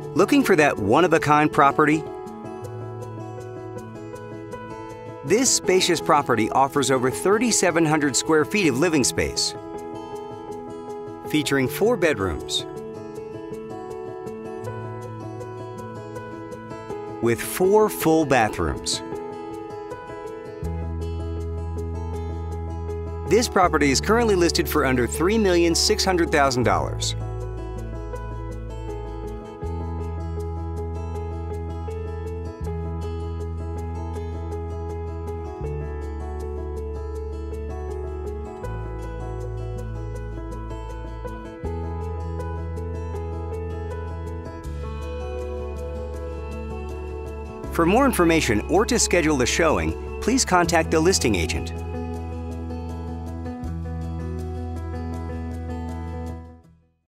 Looking for that one-of-a-kind property? This spacious property offers over 3,700 square feet of living space, featuring 4 bedrooms with 4 full bathrooms. This property is currently listed for under $3,600,000. For more information or to schedule a showing, please contact the listing agent.